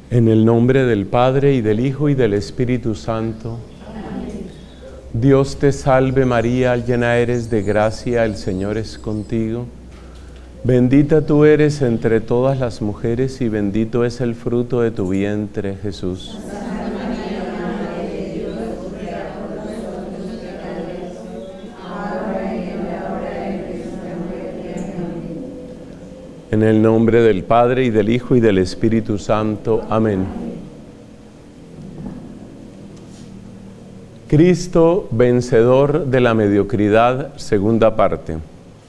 En el nombre del Padre, y del Hijo, y del Espíritu Santo. Dios te salve María, llena eres de gracia, el Señor es contigo. Bendita tú eres entre todas las mujeres, y bendito es el fruto de tu vientre, Jesús. En el nombre del Padre, y del Hijo, y del Espíritu Santo. Amén. Cristo, vencedor de la mediocridad, segunda parte.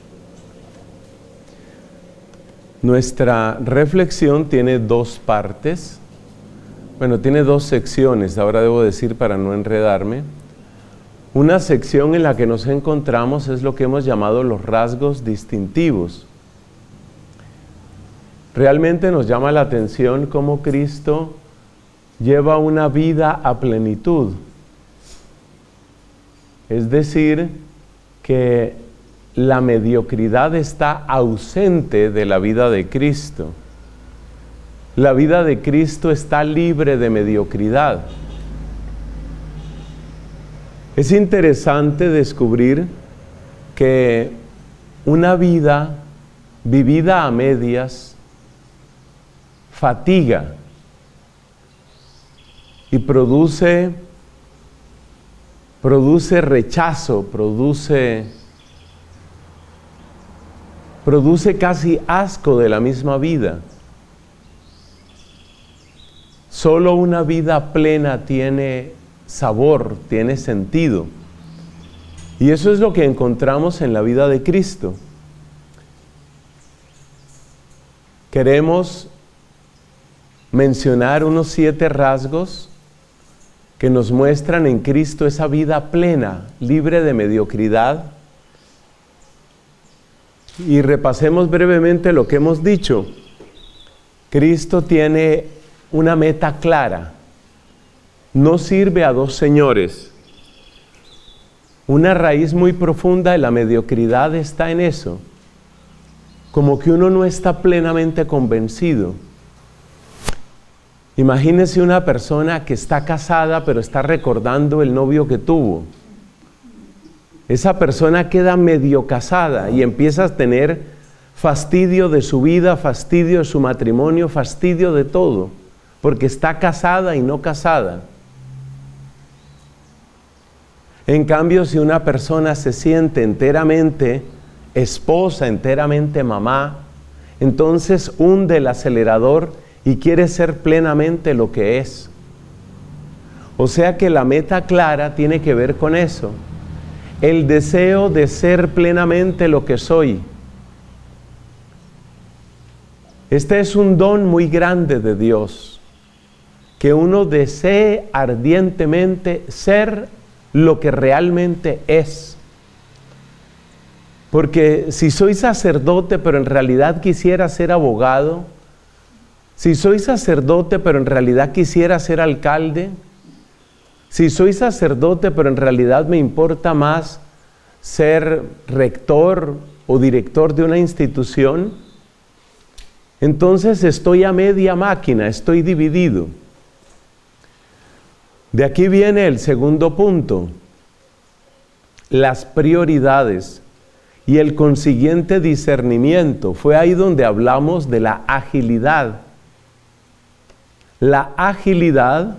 Nuestra reflexión tiene dos partes. Bueno, tiene dos secciones, ahora debo decir para no enredarme. Una sección en la que nos encontramos es lo que hemos llamado los rasgos distintivos. Realmente nos llama la atención cómo Cristo lleva una vida a plenitud. Es decir, que la mediocridad está ausente de la vida de Cristo. La vida de Cristo está libre de mediocridad. Es interesante descubrir que una vida vivida a medias fatiga y produce rechazo, produce casi asco de la misma vida. Solo una vida plena tiene sabor, tiene sentido. Y eso es lo que encontramos en la vida de Cristo. Queremos mencionar unos 7 rasgos que nos muestran en Cristo esa vida plena, libre de mediocridad. Y repasemos brevemente lo que hemos dicho. Cristo tiene una meta clara. No sirve a dos señores. Una raíz muy profunda de la mediocridad está en eso. Como que uno no está plenamente convencido. Imagínese una persona que está casada pero está recordando el novio que tuvo. Esa persona queda medio casada y empieza a tener fastidio de su vida, fastidio de su matrimonio, fastidio de todo, porque está casada y no casada. En cambio, si una persona se siente enteramente esposa, enteramente mamá, entonces hunde el acelerador y quiere ser plenamente lo que es. O sea que la meta clara tiene que ver con eso. El deseo de ser plenamente lo que soy. Este es un don muy grande de Dios. Que uno desee ardientemente ser lo que realmente es. Porque si soy sacerdote pero en realidad quisiera ser abogado, si soy sacerdote pero en realidad quisiera ser alcalde, si soy sacerdote pero en realidad me importa más ser rector o director de una institución, entonces estoy a media máquina, estoy dividido. De aquí viene el segundo punto, las prioridades y el consiguiente discernimiento. Fue ahí donde hablamos de la agilidad. La agilidad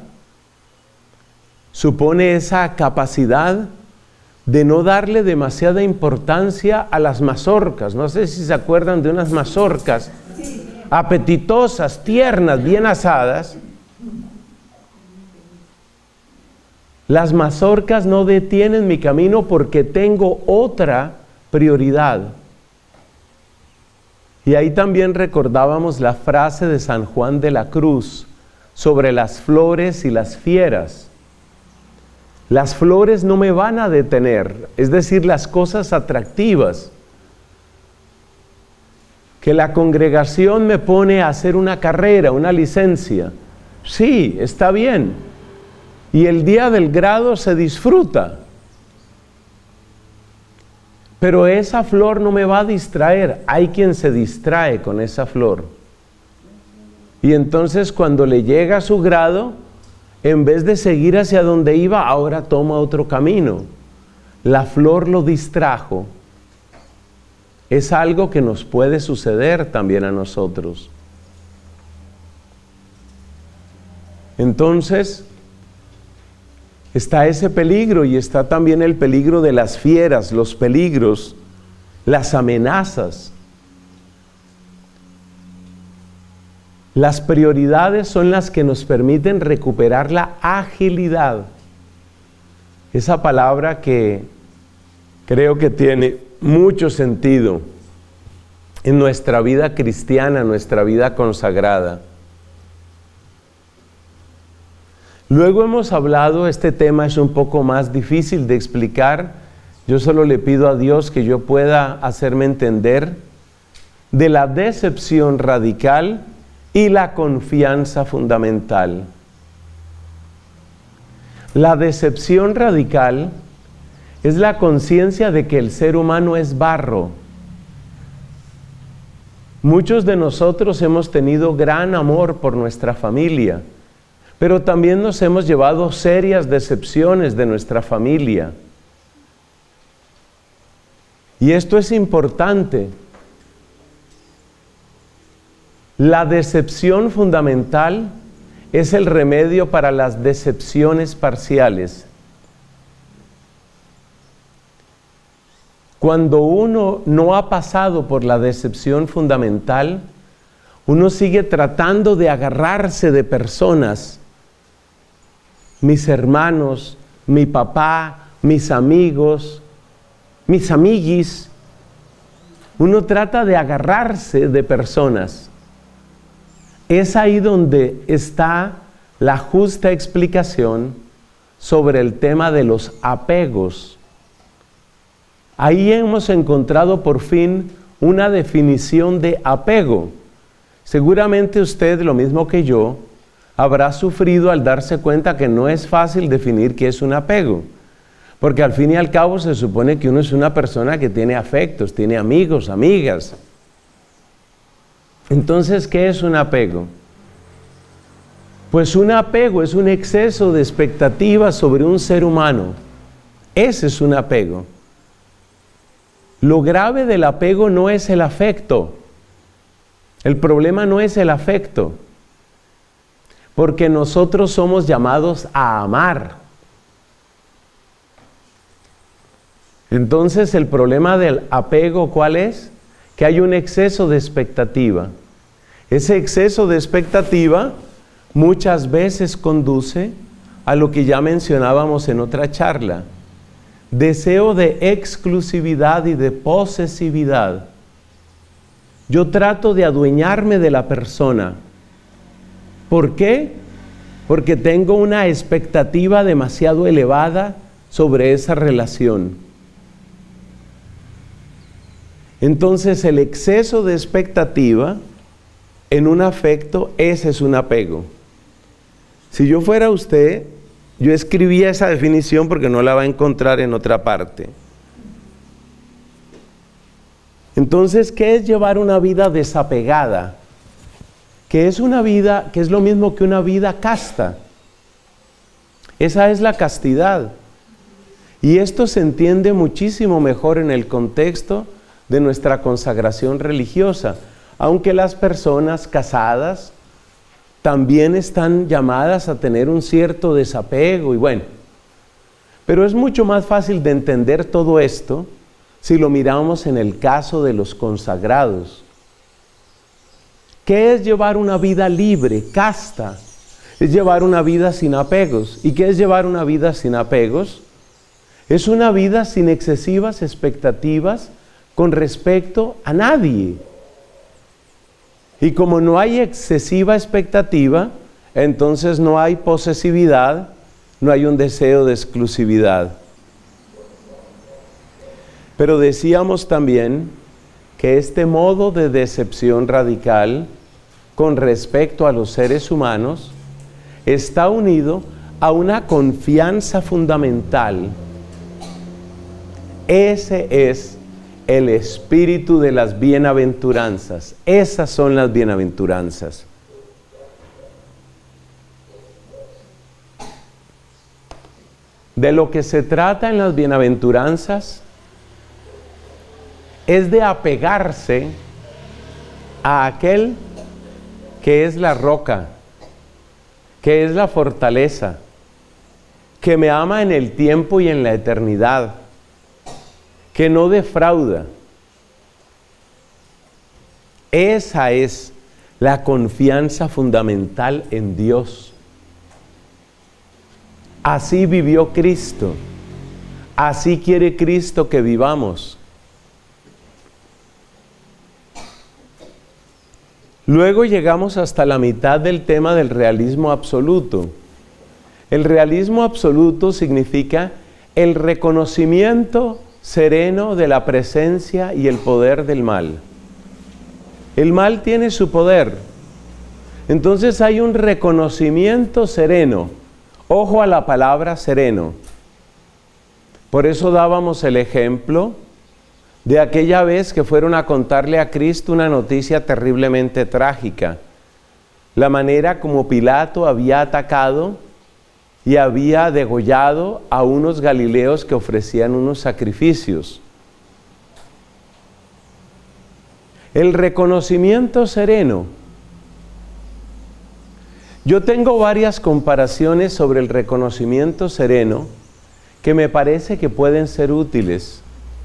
supone esa capacidad de no darle demasiada importancia a las mazorcas. No sé si se acuerdan de unas mazorcas apetitosas, tiernas, bien asadas. Las mazorcas no detienen mi camino porque tengo otra prioridad. Y ahí también recordábamos la frase de San Juan de la Cruz sobre las flores y las fieras. Las flores no me van a detener, es decir, las cosas atractivas. Que la congregación me pone a hacer una carrera, una licencia. Sí, está bien. Y el día del grado se disfruta. Pero esa flor no me va a distraer. Hay quien se distrae con esa flor. Y entonces cuando le llega a su grado, en vez de seguir hacia donde iba, ahora toma otro camino. La flor lo distrajo. Es algo que nos puede suceder también a nosotros. Entonces, está ese peligro y está también el peligro de las fieras, los peligros, las amenazas. Las prioridades son las que nos permiten recuperar la agilidad. Esa palabra que creo que tiene mucho sentido en nuestra vida cristiana, en nuestra vida consagrada. Luego hemos hablado, este tema es un poco más difícil de explicar. Yo solo le pido a Dios que yo pueda hacerme entender de la decepción radical y la confianza fundamental. La decepción radical es la conciencia de que el ser humano es barro. Muchos de nosotros hemos tenido gran amor por nuestra familia, pero también nos hemos llevado serias decepciones de nuestra familia. Y esto es importante. La decepción fundamental es el remedio para las decepciones parciales. Cuando uno no ha pasado por la decepción fundamental, uno sigue tratando de agarrarse de personas, mis hermanos, mi papá, mis amigos, mis amiguis. Uno trata de agarrarse de personas. Es ahí donde está la justa explicación sobre el tema de los apegos. Ahí hemos encontrado por fin una definición de apego. Seguramente usted, lo mismo que yo, habrá sufrido al darse cuenta que no es fácil definir qué es un apego. Porque al fin y al cabo se supone que uno es una persona que tiene afectos, tiene amigos, amigas. Entonces, ¿qué es un apego? Pues un apego es un exceso de expectativas sobre un ser humano. Ese es un apego. Lo grave del apego no es el afecto. El problema no es el afecto. Porque nosotros somos llamados a amar. Entonces, el problema del apego, ¿cuál es? Que hay un exceso de expectativa. Ese exceso de expectativa muchas veces conduce a lo que ya mencionábamos en otra charla. Deseo de exclusividad y de posesividad. Yo trato de adueñarme de la persona. ¿Por qué? Porque tengo una expectativa demasiado elevada sobre esa relación. Entonces, el exceso de expectativa en un afecto, ese es un apego. Si yo fuera usted, yo escribía esa definición porque no la va a encontrar en otra parte. Entonces, ¿qué es llevar una vida desapegada? Que es una vida, que es lo mismo que una vida casta. Esa es la castidad. Y esto se entiende muchísimo mejor en el contexto de nuestra consagración religiosa. Aunque las personas casadas también están llamadas a tener un cierto desapego y bueno. Pero es mucho más fácil de entender todo esto si lo miramos en el caso de los consagrados. ¿Qué es llevar una vida libre, casta? Es llevar una vida sin apegos. ¿Y qué es llevar una vida sin apegos? Es una vida sin excesivas expectativas con respecto a nadie. Y como no hay excesiva expectativa, entonces no hay posesividad, no hay un deseo de exclusividad. Pero decíamos también que este modo de decepción radical con respecto a los seres humanos está unido a una confianza fundamental. Ese es el espíritu de las bienaventuranzas. Esas son las bienaventuranzas. de lo que se trata en las bienaventuranzas es de apegarse a aquel que es la roca, que es la fortaleza, que me ama en el tiempo y en la eternidad, que no defrauda. Esa es la confianza fundamental en Dios. Así vivió Cristo, así quiere Cristo que vivamos. Luego llegamos hasta la mitad del tema del realismo absoluto. El realismo absoluto significa el reconocimiento sereno de la presencia y el poder del mal. El mal tiene su poder. Entonces hay un reconocimiento sereno. Ojo a la palabra sereno. Por eso dábamos el ejemplo de aquella vez que fueron a contarle a Cristo una noticia terriblemente trágica. La manera como Pilato había atacado y había degollado a unos galileos que ofrecían unos sacrificios. El reconocimiento sereno. Yo tengo varias comparaciones sobre el reconocimiento sereno que me parece que pueden ser útiles.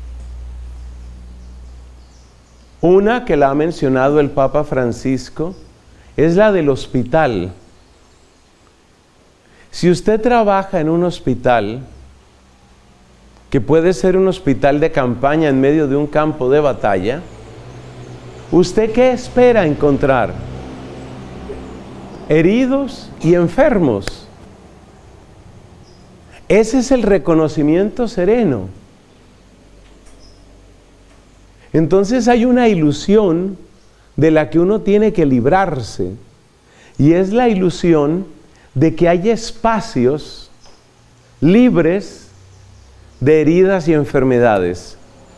Una que la ha mencionado el Papa Francisco es la del hospital. Si usted trabaja en un hospital, que puede ser un hospital de campaña en medio de un campo de batalla, ¿usted qué espera encontrar? Heridos y enfermos. Ese es el reconocimiento sereno. Entonces hay una ilusión de la que uno tiene que librarse, y es la ilusión de que hay espacios libres de heridas y enfermedades.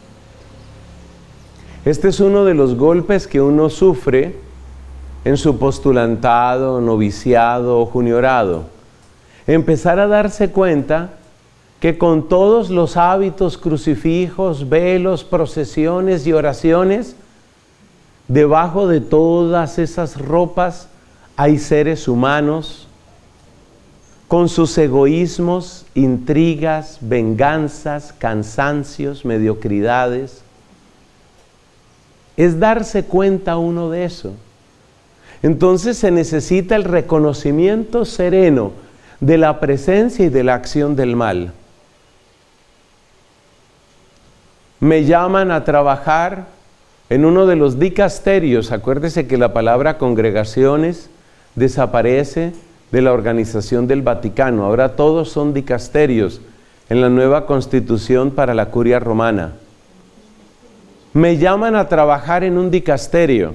Este es uno de los golpes que uno sufre en su postulantado, noviciado o juniorado. Empezar a darse cuenta que con todos los hábitos, crucifijos, velos, procesiones y oraciones, debajo de todas esas ropas hay seres humanos con sus egoísmos, intrigas, venganzas, cansancios, mediocridades. Es darse cuenta uno de eso. Entonces se necesita el reconocimiento sereno de la presencia y de la acción del mal. Me llaman a trabajar en uno de los dicasterios. Acuérdese que la palabra congregaciones desaparece de la organización del Vaticano. Ahora todos son dicasterios en la nueva constitución para la curia romana. Me llaman a trabajar en un dicasterio.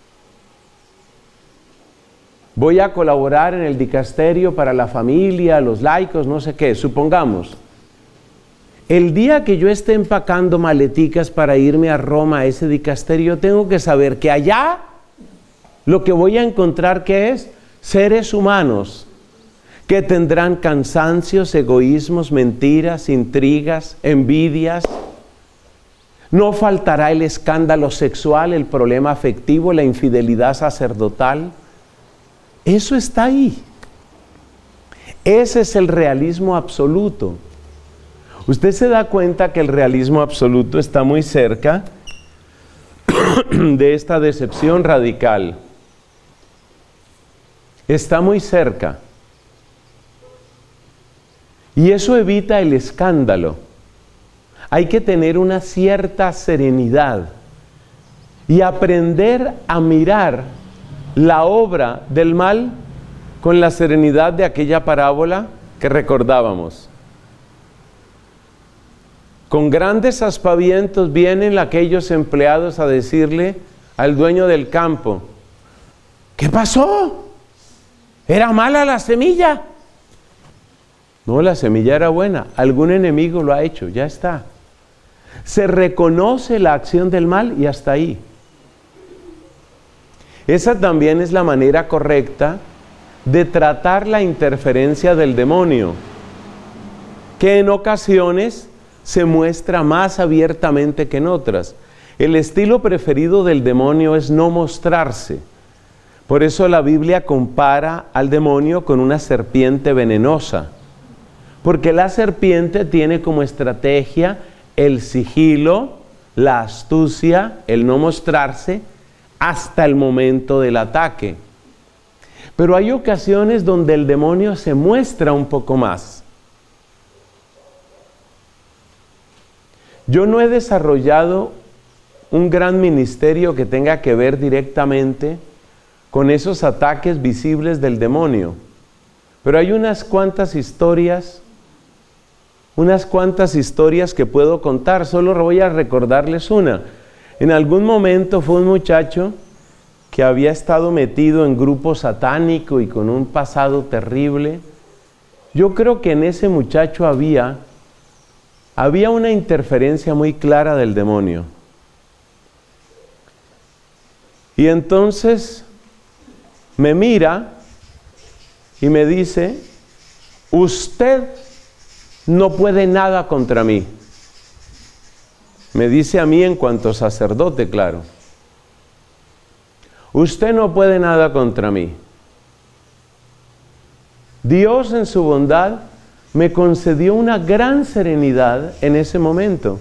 Voy a colaborar en el dicasterio para la familia, los laicos, no sé qué, supongamos. El día que yo esté empacando maleticas para irme a Roma a ese dicasterio, tengo que saber que allá lo que voy a encontrar que es seres humanos que tendrán cansancios, egoísmos, mentiras, intrigas, envidias. No faltará el escándalo sexual, el problema afectivo, la infidelidad sacerdotal. Eso está ahí. Ese es el realismo absoluto. Usted se da cuenta que el realismo absoluto está muy cerca de esta decepción radical. Está muy cerca. Y eso evita el escándalo. Hay que tener una cierta serenidad y aprender a mirar la obra del mal con la serenidad de aquella parábola que recordábamos. Con grandes aspavientos vienen aquellos empleados a decirle al dueño del campo: ¿qué pasó? ¿Era mala la semilla? No, la semilla era buena. Algún enemigo lo ha hecho, ya está. Se reconoce la acción del mal y hasta ahí. Esa también es la manera correcta de tratar la interferencia del demonio, que en ocasiones se muestra más abiertamente que en otras. El estilo preferido del demonio es no mostrarse. Por eso la Biblia compara al demonio con una serpiente venenosa. Porque la serpiente tiene como estrategia el sigilo, la astucia, el no mostrarse hasta el momento del ataque. Pero hay ocasiones donde el demonio se muestra un poco más. Yo no he desarrollado un gran ministerio que tenga que ver directamente con esos ataques visibles del demonio. Pero hay unas cuantas historias que puedo contar. Solo voy a recordarles una. En algún momento fue un muchacho que había estado metido en grupo satánico y con un pasado terrible. Yo creo que en ese muchacho había una interferencia muy clara del demonio. Y entonces me mira y me dice: usted no puede nada contra mí. Me dice a mí en cuanto sacerdote, claro. Usted no puede nada contra mí. Dios en su bondad me concedió una gran serenidad en ese momento.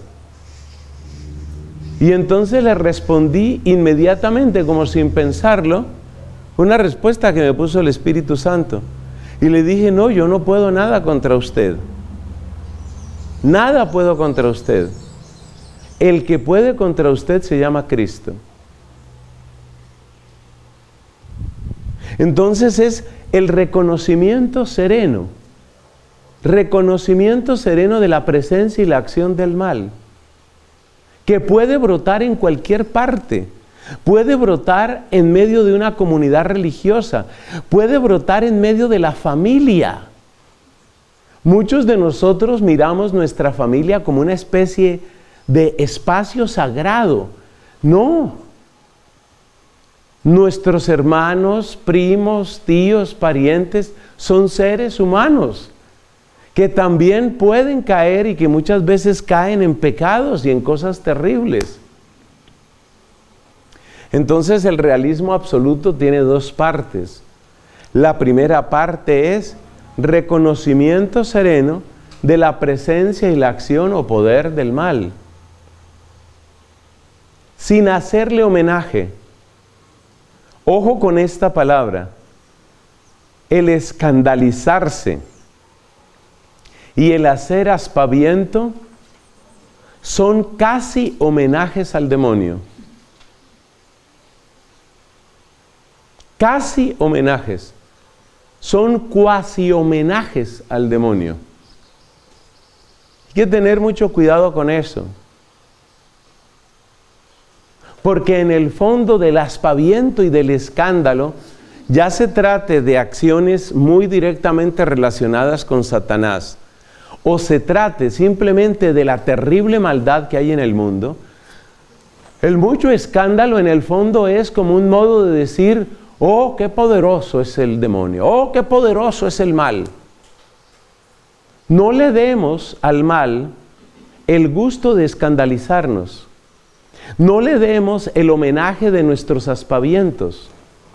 Y entonces le respondí inmediatamente, como sin pensarlo, una respuesta que me puso el Espíritu Santo. Y le dije: no, yo no puedo nada contra usted. Nada puedo contra usted. El que puede contra usted se llama Cristo. Entonces es el reconocimiento sereno de la presencia y la acción del mal, que puede brotar en cualquier parte. Puede brotar en medio de una comunidad religiosa, puede brotar en medio de la familia. Muchos de nosotros miramos nuestra familia como una especie de espacio sagrado. No. Nuestros hermanos, primos, tíos, parientes son seres humanos que también pueden caer y que muchas veces caen en pecados y en cosas terribles. Entonces el realismo absoluto tiene dos partes. La primera parte es reconocimiento sereno de la presencia y la acción o poder del mal, sin hacerle homenaje. Ojo con esta palabra: el escandalizarse y el hacer aspaviento son casi homenajes al demonio. Casi homenajes. Son cuasi homenajes al demonio. Hay que tener mucho cuidado con eso. Porque en el fondo del aspaviento y del escándalo, ya se trate de acciones muy directamente relacionadas con Satanás, o se trate simplemente de la terrible maldad que hay en el mundo, el mucho escándalo en el fondo es como un modo de decir: oh, qué poderoso es el demonio, oh, qué poderoso es el mal. No le demos al mal el gusto de escandalizarnos. No le demos el homenaje de nuestros aspavientos.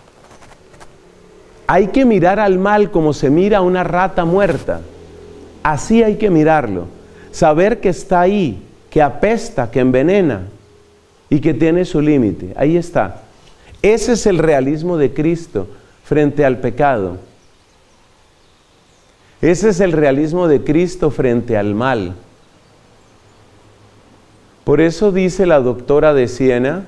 Hay que mirar al mal como se mira a una rata muerta. Así hay que mirarlo. Saber que está ahí, que apesta, que envenena y que tiene su límite. Ahí está. Ese es el realismo de Cristo frente al pecado. Ese es el realismo de Cristo frente al mal. Por eso dice la doctora de Siena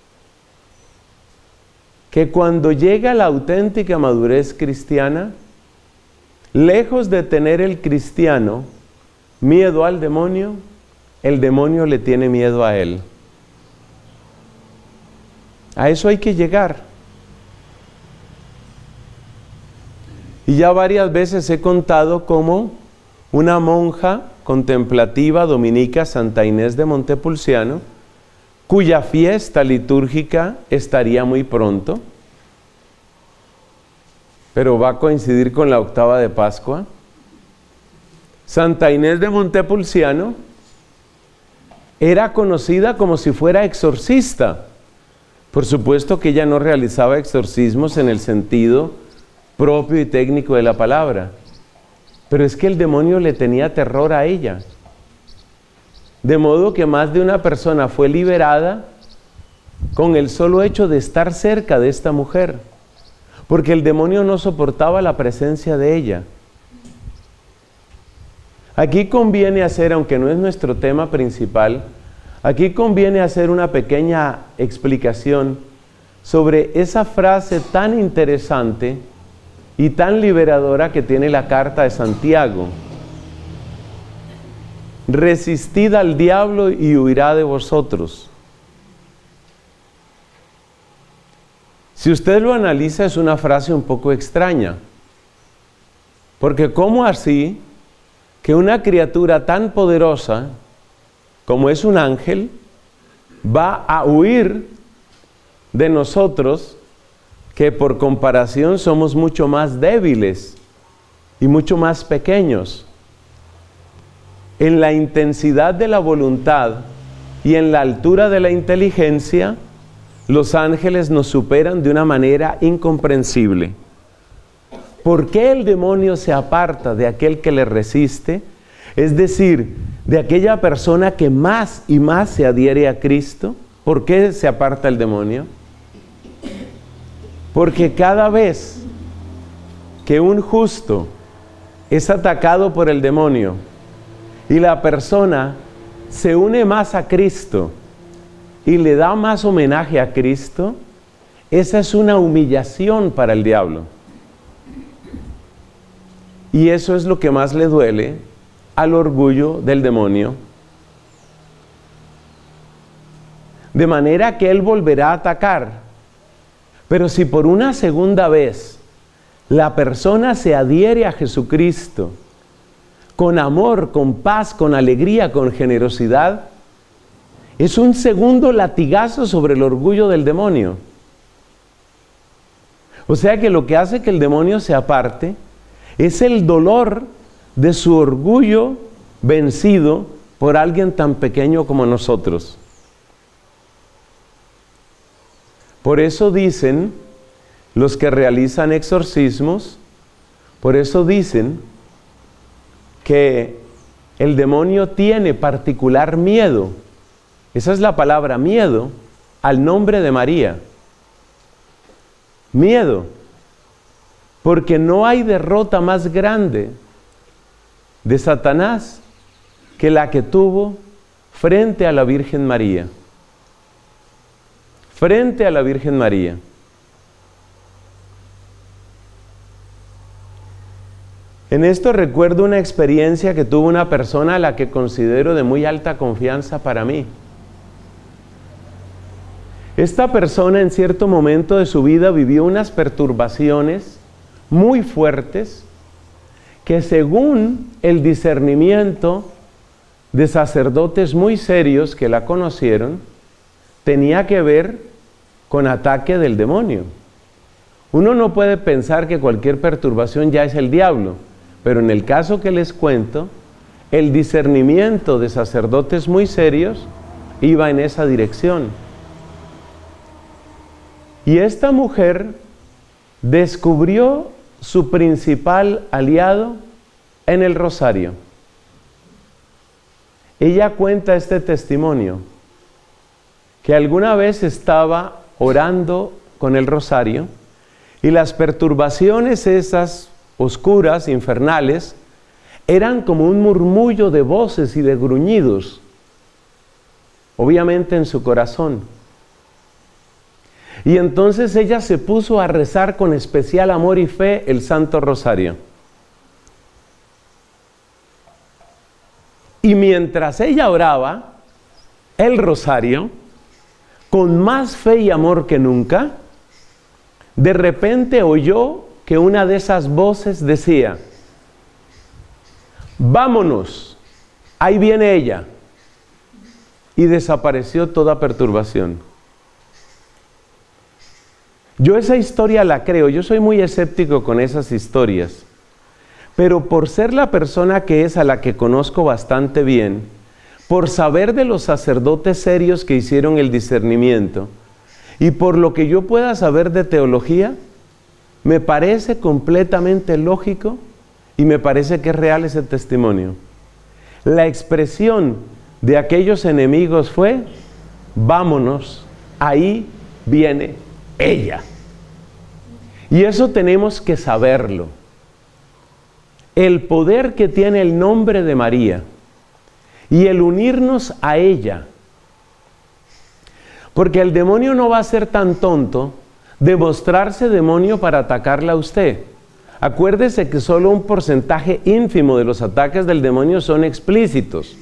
que cuando llega la auténtica madurez cristiana, lejos de tener el cristiano miedo al demonio, el demonio le tiene miedo a él. A eso hay que llegar. Y ya varias veces he contado cómo una monja contemplativa dominica, Santa Inés de Montepulciano, cuya fiesta litúrgica estaría muy pronto, pero va a coincidir con la octava de Pascua, Santa Inés de Montepulciano era conocida como si fuera exorcista. Por supuesto que ella no realizaba exorcismos en el sentido propio y técnico de la palabra, pero es que el demonio le tenía terror a ella. De modo que más de una persona fue liberada con el solo hecho de estar cerca de esta mujer, porque el demonio no soportaba la presencia de ella. Aquí conviene hacer, aunque no es nuestro tema principal, aquí conviene hacer una pequeña explicación sobre esa frase tan interesante y tan liberadora que tiene la carta de Santiago. Resistid al diablo y huirá de vosotros. Si usted lo analiza, es una frase un poco extraña, porque ¿cómo así que una criatura tan poderosa como es un ángel va a huir de nosotros, que por comparación somos mucho más débiles y mucho más pequeños? En la intensidad de la voluntad y en la altura de la inteligencia, los ángeles nos superan de una manera incomprensible. ¿Por qué el demonio se aparta de aquel que le resiste? Es decir, de aquella persona que más y más se adhiere a Cristo. ¿Por qué se aparta el demonio? Porque cada vez que un justo es atacado por el demonio y la persona se une más a Cristo y le da más homenaje a Cristo, esa es una humillación para el diablo. Y eso es lo que más le duele al orgullo del demonio. De manera que él volverá a atacar. Pero si por una segunda vez la persona se adhiere a Jesucristo con amor, con paz, con alegría, con generosidad, es un segundo latigazo sobre el orgullo del demonio. O sea que lo que hace que el demonio se aparte es el dolor de su orgullo vencido por alguien tan pequeño como nosotros. Por eso dicen los que realizan exorcismos, por eso dicen que el demonio tiene particular miedo, esa es la palabra, miedo, al nombre de María. Miedo, porque no hay derrota más grande de Satanás que la que tuvo frente a la Virgen María. Frente a la Virgen María. En esto recuerdo una experiencia que tuvo una persona a la que considero de muy alta confianza para mí. Esta persona en cierto momento de su vida vivió unas perturbaciones muy fuertes que, según el discernimiento de sacerdotes muy serios que la conocieron, tenía que ver con ataque del demonio. Uno no puede pensar que cualquier perturbación ya es el diablo, pero en el caso que les cuento, el discernimiento de sacerdotes muy serios iba en esa dirección. Y esta mujer descubrió su principal aliado en el rosario. Ella cuenta este testimonio, que alguna vez estaba orando con el rosario y las perturbaciones esas oscuras, infernales, eran como un murmullo de voces y de gruñidos, obviamente en su corazón. Y entonces ella se puso a rezar con especial amor y fe el Santo Rosario. Y mientras ella oraba el rosario, con más fe y amor que nunca, de repente oyó que una de esas voces decía: vámonos, ahí viene ella. Y desapareció toda perturbación. Yo esa historia la creo, yo soy muy escéptico con esas historias, Pero por ser la persona que es, a la que conozco bastante bien, por saber de los sacerdotes serios que hicieron el discernimiento, y por lo que yo pueda saber de teología, me parece completamente lógico y me parece que es real ese testimonio. La expresión de aquellos enemigos fue: vámonos, ahí viene ella. Y eso tenemos que saberlo. El poder que tiene el nombre de María y el unirnos a ella. Porque el demonio no va a ser tan tonto de mostrarse demonio para atacarla a usted. Acuérdese que solo un porcentaje ínfimo de los ataques del demonio son explícitos.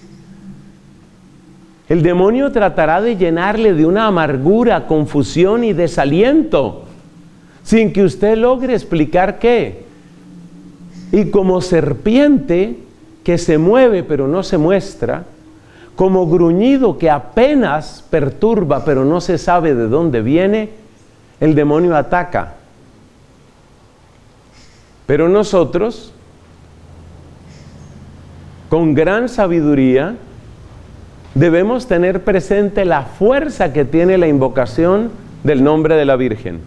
El demonio tratará de llenarle de una amargura, confusión y desaliento, sin que usted logre explicar qué. Y como serpiente que se mueve pero no se muestra, como gruñido que apenas perturba pero no se sabe de dónde viene, el demonio ataca. Pero nosotros, con gran sabiduría, debemos tener presente la fuerza que tiene la invocación del nombre de la Virgen.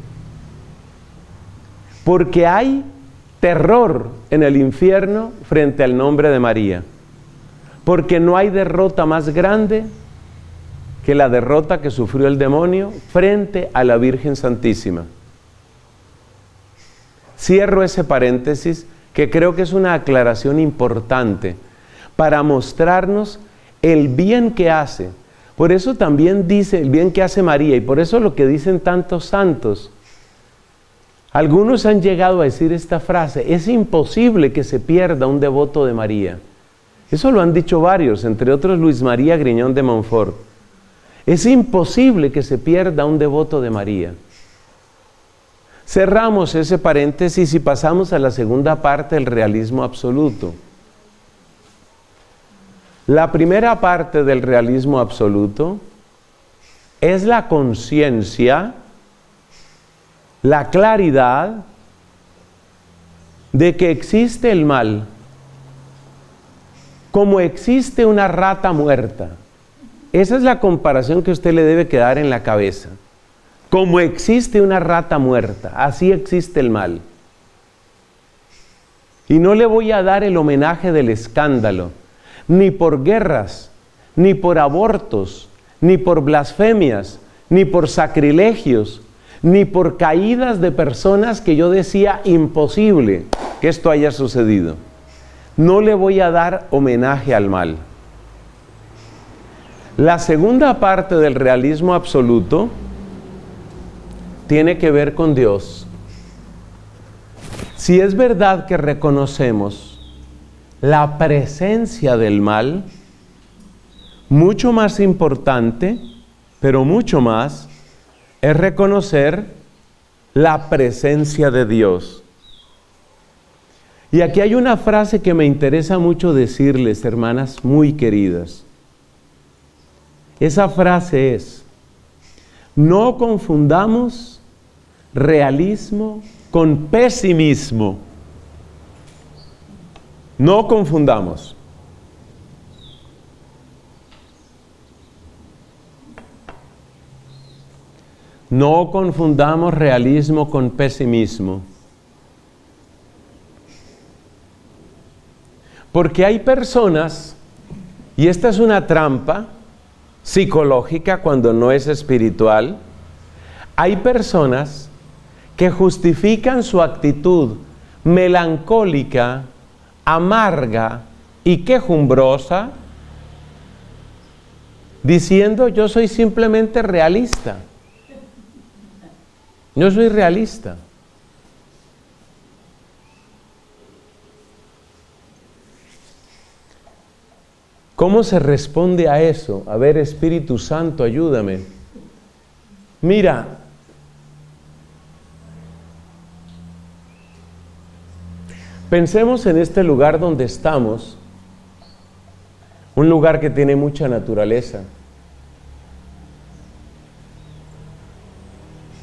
Porque hay terror en el infierno frente al nombre de María. Porque no hay derrota más grande que la derrota que sufrió el demonio frente a la Virgen Santísima. Cierro ese paréntesis, que creo que es una aclaración importante para mostrarnos el bien que hace. Por eso también dice el bien que hace María, y por eso lo que dicen tantos santos. Algunos han llegado a decir esta frase: es imposible que se pierda un devoto de María. Eso lo han dicho varios, entre otros Luis María Griñón de Montfort. Es imposible que se pierda un devoto de María. Cerramos ese paréntesis y pasamos a la segunda parte del realismo absoluto. La primera parte del realismo absoluto es la conciencia, la claridad de que existe el mal, como existe una rata muerta. Esa es la comparación que usted le debe quedar en la cabeza. Como existe una rata muerta, así existe el mal. Y no le voy a dar el homenaje del escándalo, ni por guerras, ni por abortos, ni por blasfemias, ni por sacrilegios, ni por caídas de personas que yo decía imposible que esto haya sucedido. No le voy a dar homenaje al mal. La segunda parte del realismo absoluto tiene que ver con Dios. Si es verdad que reconocemos la presencia del mal, mucho más importante, pero mucho más, es reconocer la presencia de Dios. Y aquí hay una frase que me interesa mucho decirles, hermanas muy queridas. Esa frase es: no confundamos realismo con pesimismo. No confundamos. No confundamos realismo con pesimismo. Porque hay personas, y esta es una trampa psicológica cuando no es espiritual, hay personas que justifican su actitud melancólica, amarga y quejumbrosa diciendo: yo soy simplemente realista. Yo soy realista. ¿Cómo se responde a eso? A ver, Espíritu Santo, ayúdame. Mira, pensemos en este lugar donde estamos, un lugar que tiene mucha naturaleza.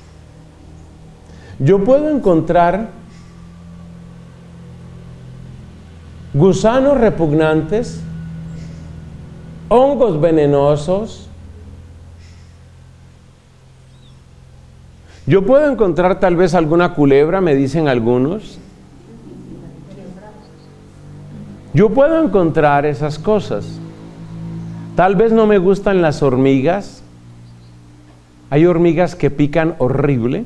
Yo puedo encontrar gusanos repugnantes, hongos venenosos. Yo puedo encontrar tal vez alguna culebra, me dicen algunos. Yo puedo encontrar esas cosas. Tal vez no me gustan las hormigas. Hay hormigas que pican horrible.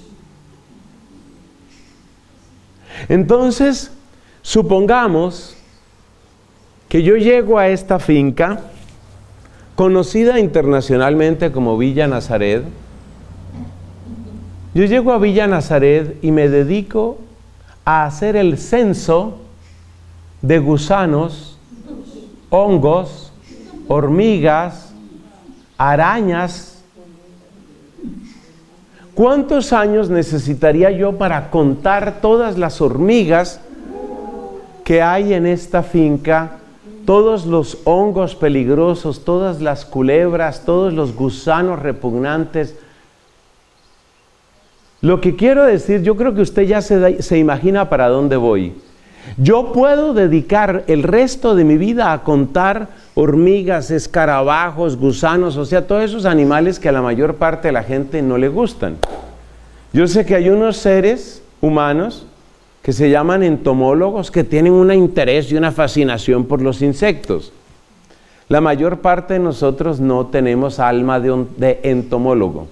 Entonces, supongamos que yo llego a esta finca, conocida internacionalmente como Villa Nazaret. Yo llego a Villa Nazaret y me dedico a hacer el censo de gusanos, hongos, hormigas, arañas. ¿Cuántos años necesitaría yo para contar todas las hormigas que hay en esta finca, todos los hongos peligrosos, todas las culebras, todos los gusanos repugnantes? Lo que quiero decir, yo creo que usted ya se imagina para dónde voy. Yo puedo dedicar el resto de mi vida a contar hormigas, escarabajos, gusanos, o sea, todos esos animales que a la mayor parte de la gente no le gustan. Yo sé que hay unos seres humanos que se llaman entomólogos, que tienen un interés y una fascinación por los insectos. La mayor parte de nosotros no tenemos alma de entomólogo.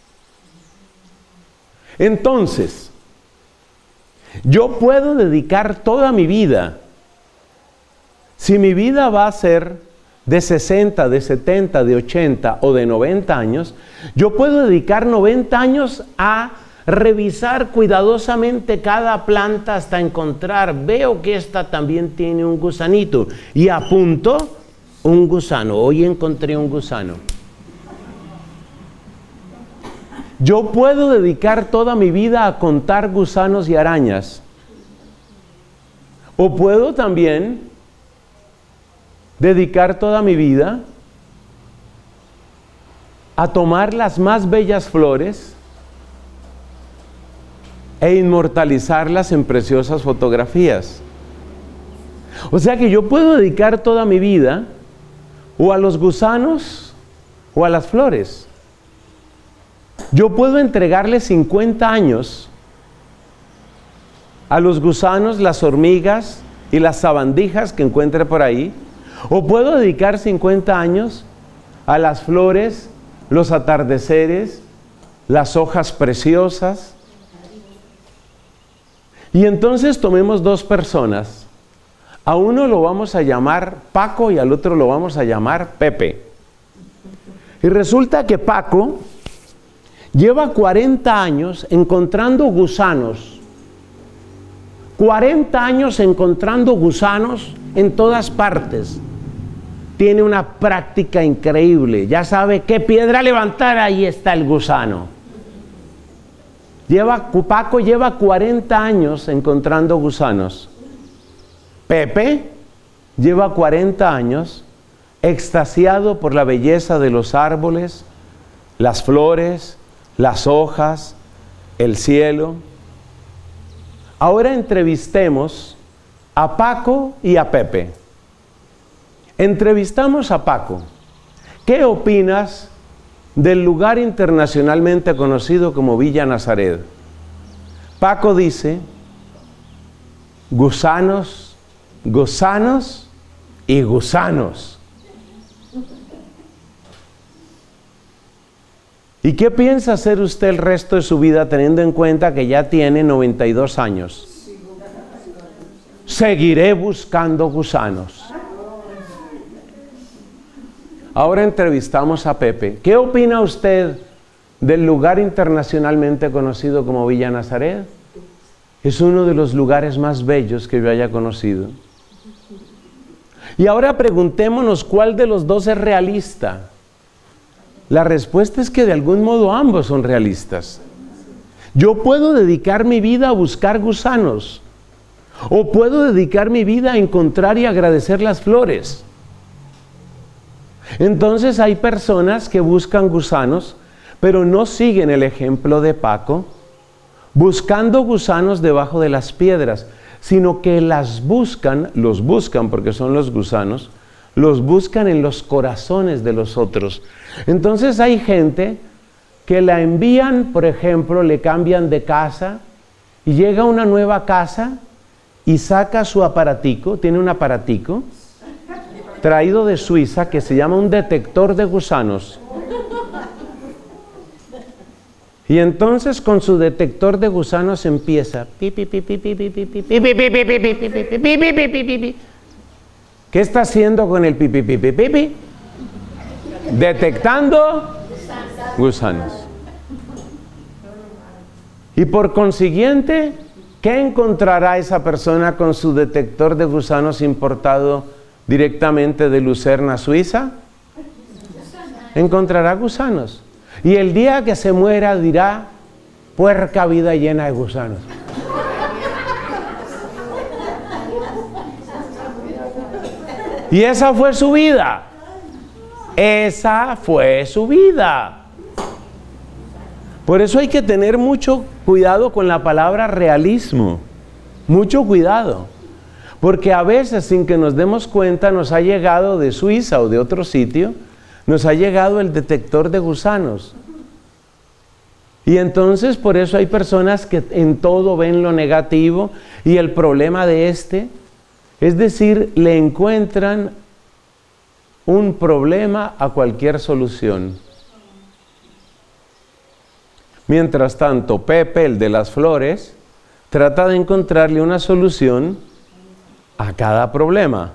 Entonces, yo puedo dedicar toda mi vida, si mi vida va a ser de 60, de 70, de 80 o de 90 años, yo puedo dedicar 90 años a revisar cuidadosamente cada planta hasta encontrar, veo que esta también tiene un gusanito y apunto un gusano, hoy encontré un gusano. Yo puedo dedicar toda mi vida a contar gusanos y arañas. O puedo también dedicar toda mi vida a tomar las más bellas flores e inmortalizarlas en preciosas fotografías. O sea que yo puedo dedicar toda mi vida o a los gusanos o a las flores. Yo puedo entregarle 50 años a los gusanos, las hormigas y las sabandijas que encuentre por ahí, o puedo dedicar 50 años a las flores, los atardeceres, las hojas preciosas. Y entonces tomemos dos personas. A uno lo vamos a llamar Paco y al otro lo vamos a llamar Pepe. Y resulta que Paco lleva 40 años encontrando gusanos. 40 años encontrando gusanos en todas partes. Tiene una práctica increíble. Ya sabe qué piedra levantar, ahí está el gusano. Paco lleva 40 años encontrando gusanos. Pepe lleva 40 años extasiado por la belleza de los árboles, las flores, las hojas, el cielo. Ahora entrevistemos a Paco y a Pepe. Entrevistamos a Paco. ¿Qué opinas del lugar internacionalmente conocido como Villa Nazaret? Paco dice: gusanos, gusanos y gusanos. ¿Y qué piensa hacer usted el resto de su vida teniendo en cuenta que ya tiene 92 años? Seguiré buscando gusanos. Ahora entrevistamos a Pepe. ¿Qué opina usted del lugar internacionalmente conocido como Villa Nazaret? Es uno de los lugares más bellos que yo haya conocido. Y ahora preguntémonos cuál de los dos es realista. La respuesta es que de algún modo ambos son realistas. Yo puedo dedicar mi vida a buscar gusanos, o puedo dedicar mi vida a encontrar y agradecer las flores. Entonces hay personas que buscan gusanos, pero no siguen el ejemplo de Paco, buscando gusanos debajo de las piedras. sino que los buscan porque son los gusanos, los buscan en los corazones de los otros. Entonces hay gente que la envían, por ejemplo, le cambian de casa y llega a una nueva casa y saca su aparatico, tiene un aparatico traído de Suiza que se llama un detector de gusanos. Y entonces con su detector de gusanos empieza. ¿Qué está haciendo con el pipi, pipi, pipi? Detectando gusanos. Y por consiguiente, ¿qué encontrará esa persona con su detector de gusanos importado directamente de Lucerna, Suiza? Encontrará gusanos. Y el día que se muera dirá, puerca vida llena de gusanos. Y esa fue su vida. Esa fue su vida. Por eso hay que tener mucho cuidado con la palabra realismo. Mucho cuidado. Porque a veces, sin que nos demos cuenta, nos ha llegado de Suiza o de otro sitio, nos ha llegado el detector de gusanos. Y entonces por eso hay personas que en todo ven lo negativo y el problema de es decir, le encuentran un problema a cualquier solución. Mientras tanto, Pepe, el de las flores, trata de encontrarle una solución a cada problema.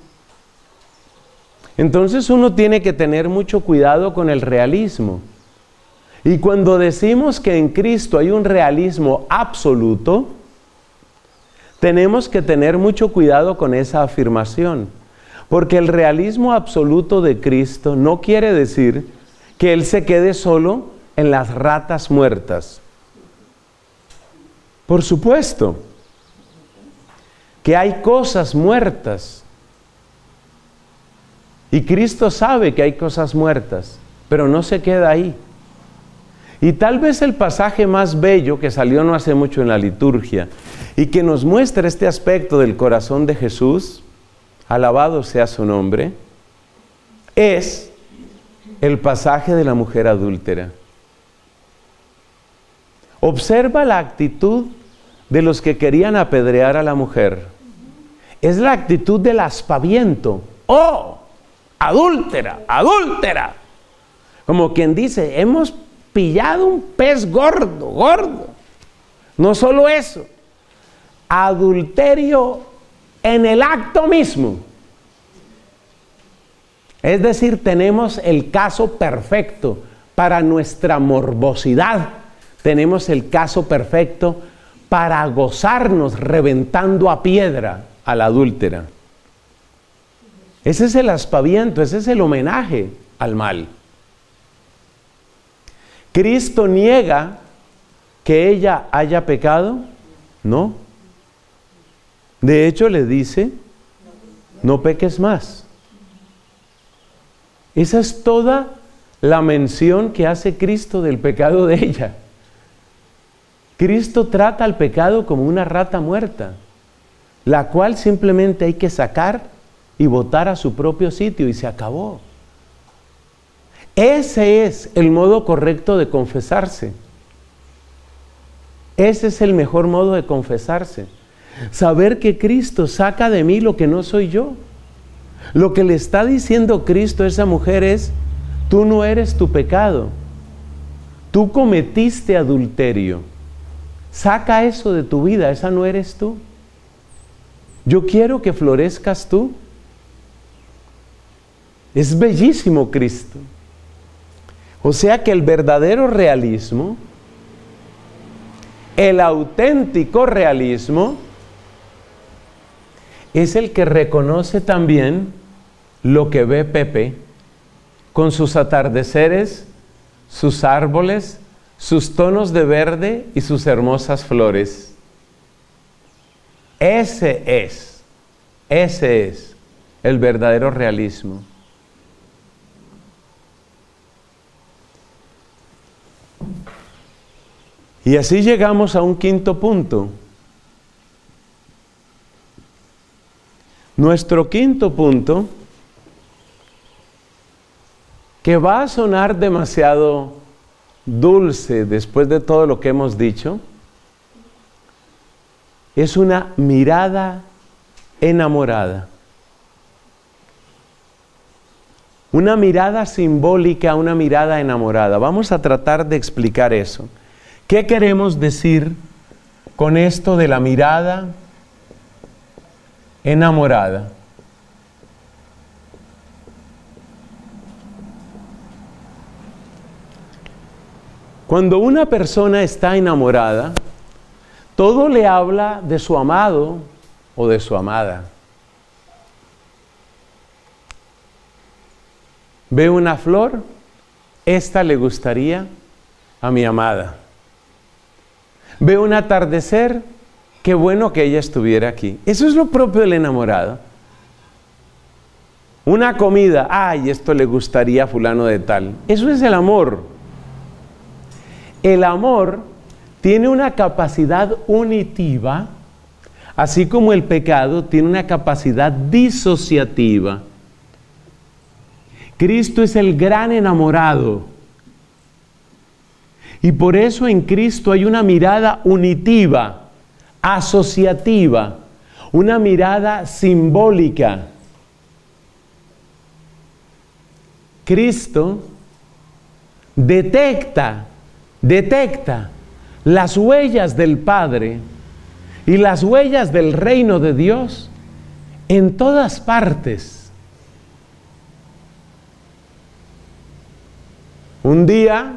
Entonces uno tiene que tener mucho cuidado con el realismo. Y cuando decimos que en Cristo hay un realismo absoluto, tenemos que tener mucho cuidado con esa afirmación. Porque el realismo absoluto de Cristo no quiere decir que Él se quede solo en las ratas muertas. Por supuesto que hay cosas muertas. Y Cristo sabe que hay cosas muertas, pero no se queda ahí. Y tal vez el pasaje más bello que salió no hace mucho en la liturgia y que nos muestra este aspecto del corazón de Jesús, alabado sea su nombre, es el pasaje de la mujer adúltera. Observa la actitud de los que querían apedrear a la mujer. Es la actitud del aspaviento. ¡Oh! ¡Adúltera! ¡Adúltera! Como quien dice, hemos pillado un pez gordo, gordo. No solo eso, adulterio en el acto mismo. Es decir, tenemos el caso perfecto para nuestra morbosidad. Tenemos el caso perfecto para gozarnos reventando a piedra a la adúltera. Ese es el aspaviento, ese es el homenaje al mal. ¿Cristo niega que ella haya pecado? No. De hecho, le dice, no peques más. Esa es toda la mención que hace Cristo del pecado de ella. Cristo trata al pecado como una rata muerta, la cual simplemente hay que sacar y botar a su propio sitio y se acabó. Ese es el modo correcto de confesarse. Ese es el mejor modo de confesarse. Saber que Cristo saca de mí lo que no soy yo. Lo que le está diciendo Cristo a esa mujer es, tú no eres tu pecado. Tú cometiste adulterio. Saca eso de tu vida, esa no eres tú. Yo quiero que florezcas tú. Es bellísimo Cristo. O sea que el verdadero realismo, el auténtico realismo, es el que reconoce también lo que ve Pepe con sus atardeceres, sus árboles, sus tonos de verde y sus hermosas flores. Ese es el verdadero realismo. Y así llegamos a un quinto punto. Nuestro quinto punto, que va a sonar demasiado dulce después de todo lo que hemos dicho, es una mirada enamorada. Una mirada simbólica, una mirada enamorada. Vamos a tratar de explicar eso. ¿Qué queremos decir con esto de la mirada enamorada? Cuando una persona está enamorada, todo le habla de su amado o de su amada. Ve una flor, esta le gustaría a mi amada. Ve un atardecer, qué bueno que ella estuviera aquí. Eso es lo propio del enamorado. Una comida, ay, esto le gustaría a fulano de tal. Eso es el amor. El amor tiene una capacidad unitiva, así como el pecado tiene una capacidad disociativa. Cristo es el gran enamorado. Y por eso en Cristo hay una mirada unitiva, asociativa, una mirada simbólica. Cristo detecta las huellas del Padre y las huellas del reino de Dios en todas partes. Un día,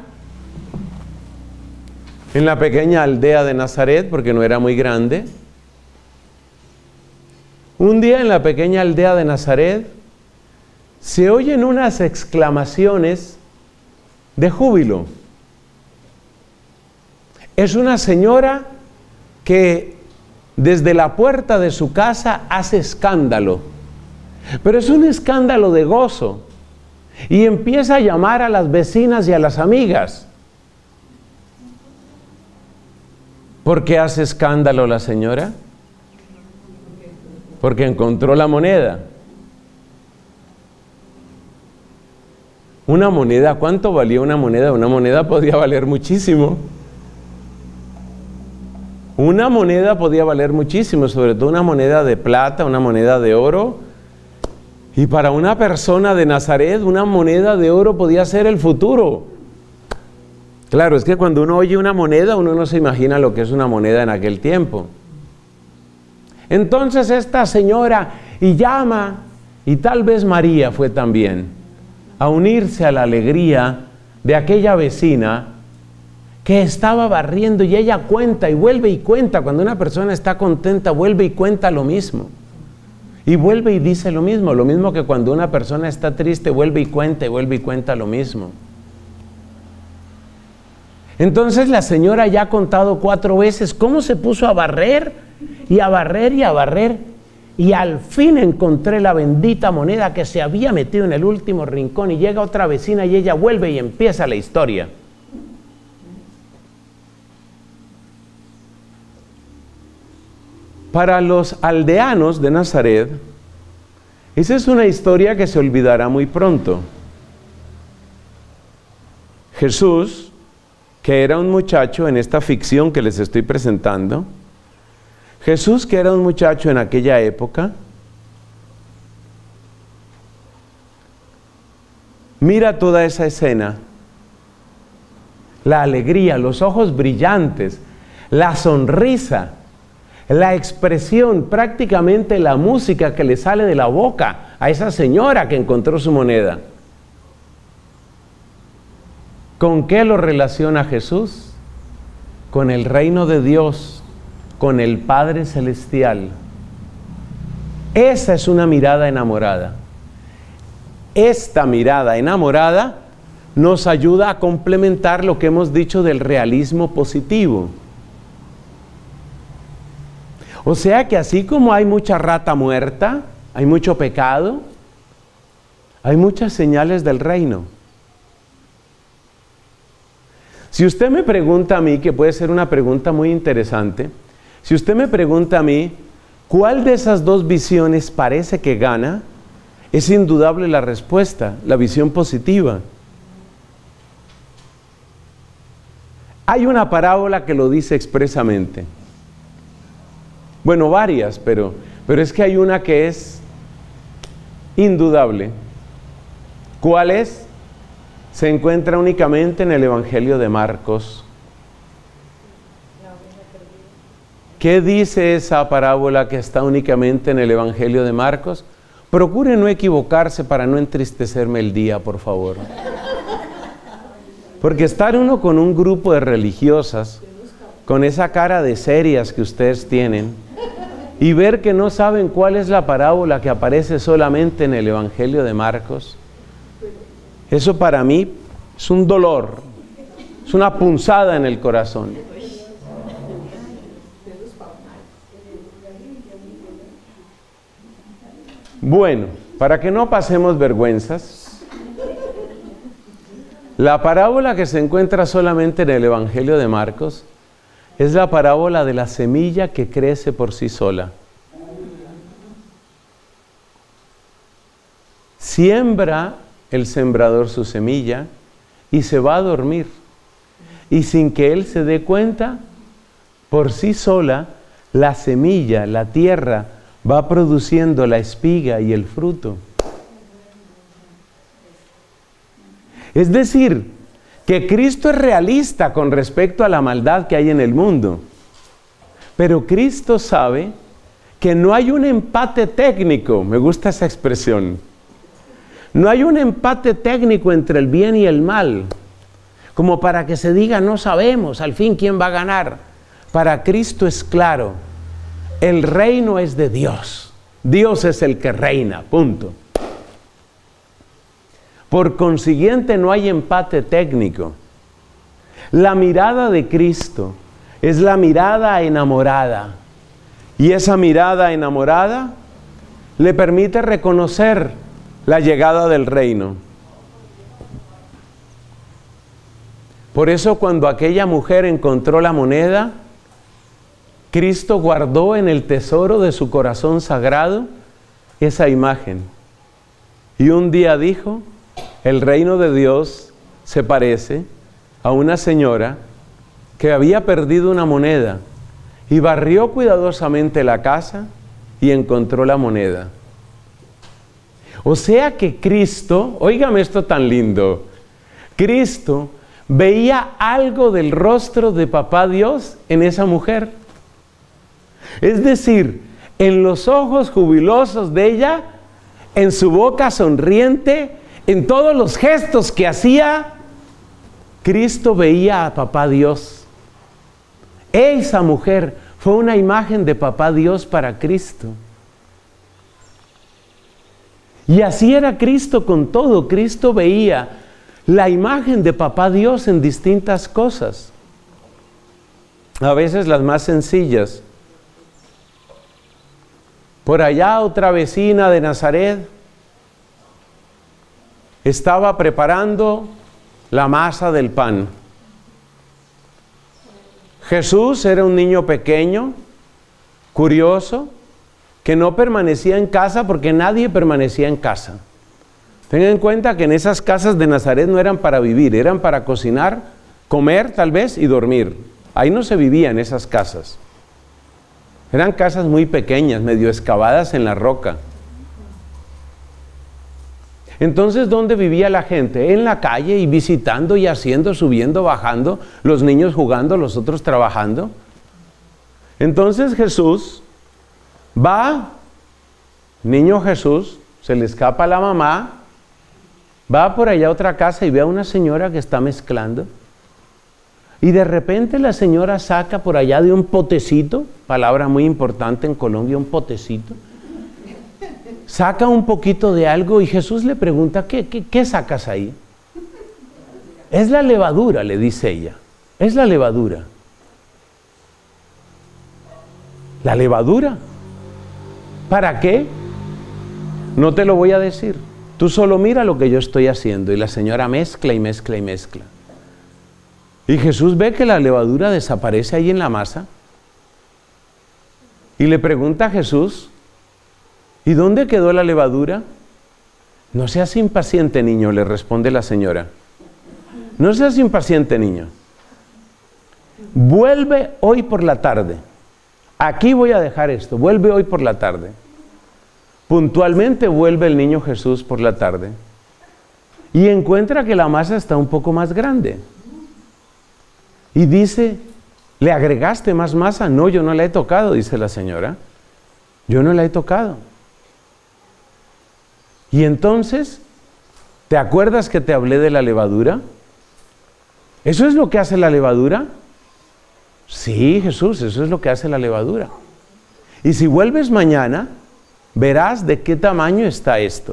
en la pequeña aldea de Nazaret, porque no era muy grande, un día en la pequeña aldea de Nazaret se oyen unas exclamaciones de júbilo. Es una señora que desde la puerta de su casa hace escándalo, pero es un escándalo de gozo. Y empieza a llamar a las vecinas y a las amigas. ¿Por qué hace escándalo la señora? Porque encontró la moneda. Una moneda, ¿cuánto valía una moneda? Una moneda podía valer muchísimo. Una moneda podía valer muchísimo, sobre todo una moneda de plata, una moneda de oro. Y para una persona de Nazaret, una moneda de oro podía ser el futuro. Claro, es que cuando uno oye una moneda, uno no se imagina lo que es una moneda en aquel tiempo. Entonces esta señora, y llama, y tal vez María fue también, a unirse a la alegría de aquella vecina que estaba barriendo, y ella cuenta y vuelve y cuenta. Cuando una persona está contenta, vuelve y cuenta lo mismo. Y vuelve y dice lo mismo que cuando una persona está triste, vuelve y cuenta lo mismo. Entonces la señora ya ha contado 4 veces cómo se puso a barrer, y a barrer, y a barrer, y al fin encontré la bendita moneda que se había metido en el último rincón, y llega otra vecina y ella vuelve y empieza la historia. Para los aldeanos de Nazaret, esa es una historia que se olvidará muy pronto. Jesús, que era un muchacho en esta ficción que les estoy presentando, Jesús, que era un muchacho en aquella época, mira toda esa escena, la alegría, los ojos brillantes, la sonrisa, la expresión, prácticamente la música que le sale de la boca a esa señora que encontró su moneda. ¿Con qué lo relaciona Jesús? Con el reino de Dios, con el Padre Celestial. Esa es una mirada enamorada. Esta mirada enamorada nos ayuda a complementar lo que hemos dicho del realismo positivo. O sea que así como hay mucha rata muerta, hay mucho pecado, hay muchas señales del reino. Si usted me pregunta a mí, que puede ser una pregunta muy interesante, si usted me pregunta a mí, ¿Cuál de esas dos visiones parece que gana? Es indudable la respuesta, la visión positiva. Hay una parábola que lo dice expresamente. Bueno, varias, pero es que hay una que es indudable. ¿Cuál es? Se encuentra únicamente en el Evangelio de Marcos. ¿Qué dice esa parábola que está únicamente en el Evangelio de Marcos? Procure no equivocarse para no entristecerme el día, por favor. Porque estar uno con un grupo de religiosas, con esa cara de serias que ustedes tienen, y ver que no saben cuál es la parábola que aparece solamente en el Evangelio de Marcos, eso para mí es un dolor, es una punzada en el corazón. Bueno, para que no pasemos vergüenzas, la parábola que se encuentra solamente en el Evangelio de Marcos es la parábola de la semilla que crece por sí sola. Siembra el sembrador su semilla y se va a dormir. Y sin que él se dé cuenta, por sí sola, la semilla, la tierra, va produciendo la espiga y el fruto. Es decir, que Cristo es realista con respecto a la maldad que hay en el mundo. Pero Cristo sabe que no hay un empate técnico, me gusta esa expresión. No hay un empate técnico entre el bien y el mal, como para que se diga no sabemos al fin quién va a ganar. Para Cristo es claro, el reino es de Dios. Dios es el que reina, punto. Por consiguiente, no hay empate técnico. La mirada de Cristo es la mirada enamorada. Y esa mirada enamorada le permite reconocer la llegada del reino. Por eso, cuando aquella mujer encontró la moneda, Cristo guardó en el tesoro de su corazón sagrado esa imagen. Y un día dijo, el reino de Dios se parece a una señora que había perdido una moneda y barrió cuidadosamente la casa y encontró la moneda. O sea que Cristo, óigame esto tan lindo, Cristo veía algo del rostro de Papá Dios en esa mujer. Es decir, en los ojos jubilosos de ella, en su boca sonriente, en todos los gestos que hacía, Cristo veía a Papá Dios. Esa mujer fue una imagen de Papá Dios para Cristo. Y así era Cristo con todo. Cristo veía la imagen de Papá Dios en distintas cosas. A veces las más sencillas. Por allá otra vecina de Nazaret estaba preparando la masa del pan. Jesús era un niño pequeño, curioso, que no permanecía en casa porque nadie permanecía en casa. Tengan en cuenta que en esas casas de Nazaret no eran para vivir, eran para cocinar, comer tal vez y dormir. Ahí no se vivía en esas casas. Eran casas muy pequeñas, medio excavadas en la roca. Entonces, ¿dónde vivía la gente? En la calle y visitando y haciendo, subiendo, bajando, los niños jugando, los otros trabajando. Entonces Jesús va, niño Jesús, se le escapa a la mamá, va por allá a otra casa y ve a una señora que está mezclando. Y de repente la señora saca por allá de un potecito, palabra muy importante en Colombia, un potecito, saca un poquito de algo y Jesús le pregunta, ¿qué sacas ahí? Es la levadura, le dice ella, es la levadura. ¿La levadura? ¿Para qué? No te lo voy a decir. Tú solo mira lo que yo estoy haciendo. Y la señora mezcla y mezcla y mezcla. Y Jesús ve que la levadura desaparece ahí en la masa. Y le pregunta a Jesús, ¿y dónde quedó la levadura? No seas impaciente, niño, le responde la señora. No seas impaciente, niño. Vuelve hoy por la tarde. Aquí voy a dejar esto. Vuelve hoy por la tarde. Puntualmente vuelve el niño Jesús por la tarde y encuentra que la masa está un poco más grande. Y dice, ¿le agregaste más masa? No, yo no la he tocado, dice la señora. Yo no la he tocado. Y entonces, ¿te acuerdas que te hablé de la levadura? ¿Eso es lo que hace la levadura? Sí, Jesús, eso es lo que hace la levadura. Y si vuelves mañana, verás de qué tamaño está esto.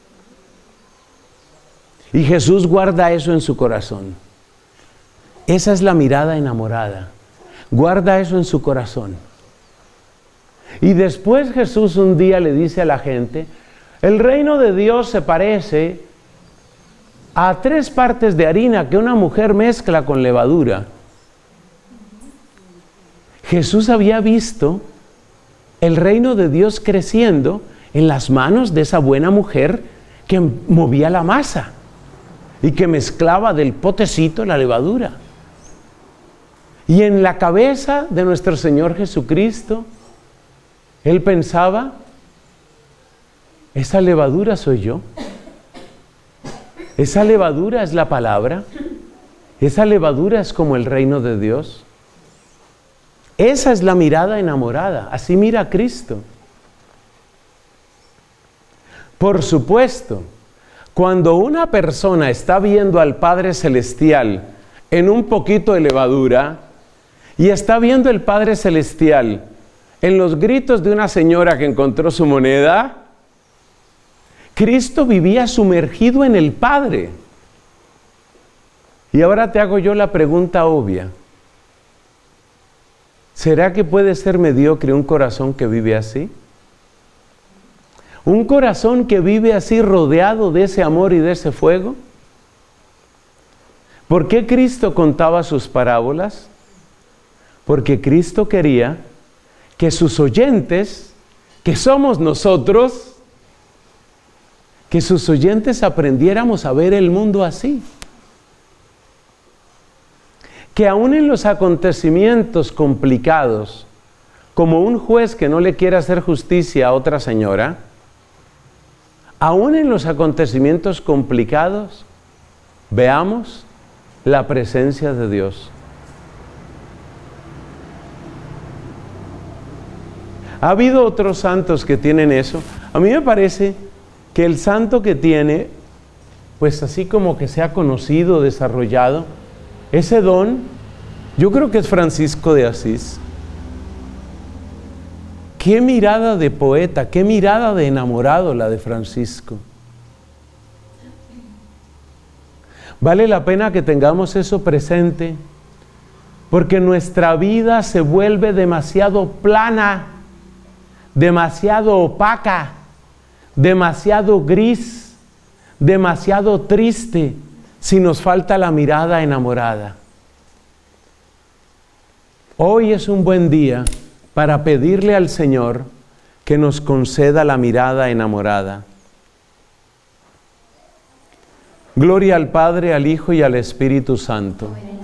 Y Jesús guarda eso en su corazón. Esa es la mirada enamorada. Guarda eso en su corazón. Y después Jesús un día le dice a la gente, el reino de Dios se parece a 3 partes de harina que una mujer mezcla con levadura. Jesús había visto el reino de Dios creciendo en las manos de esa buena mujer que movía la masa y que mezclaba del potecito la levadura. Y en la cabeza de nuestro Señor Jesucristo, Él pensaba, esa levadura soy yo. Esa levadura es la palabra. Esa levadura es como el reino de Dios. Esa es la mirada enamorada. Así mira a Cristo. Por supuesto, cuando una persona está viendo al Padre Celestial en un poquito de levadura y está viendo el Padre Celestial en los gritos de una señora que encontró su moneda, Cristo vivía sumergido en el Padre. Y ahora te hago yo la pregunta obvia. ¿Será que puede ser mediocre un corazón que vive así? ¿Un corazón que vive así rodeado de ese amor y de ese fuego? ¿Por qué Cristo contaba sus parábolas? Porque Cristo quería que sus oyentes, que somos nosotros, que sus oyentes aprendiéramos a ver el mundo así. Que aún en los acontecimientos complicados, como un juez que no le quiere hacer justicia a otra señora, aún en los acontecimientos complicados, veamos la presencia de Dios. Ha habido otros santos que tienen eso. A mí me parece que el santo que tiene, pues así como que se ha conocido, desarrollado, ese don, yo creo que es Francisco de Asís. Qué mirada de poeta, qué mirada de enamorado la de Francisco. Vale la pena que tengamos eso presente, porque nuestra vida se vuelve demasiado plana, demasiado opaca, demasiado gris, demasiado triste, si nos falta la mirada enamorada. Hoy es un buen día para pedirle al Señor que nos conceda la mirada enamorada. Gloria al Padre, al Hijo y al Espíritu Santo.